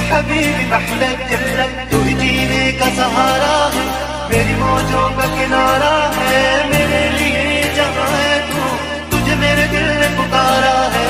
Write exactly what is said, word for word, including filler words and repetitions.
हबीबी महलक जन्नत तू ही जीने का सहारा है, मेरी मौजों का किनारा है, मेरे लिए जहाँ है तू, तुझे मेरे दिल ने पुकारा है।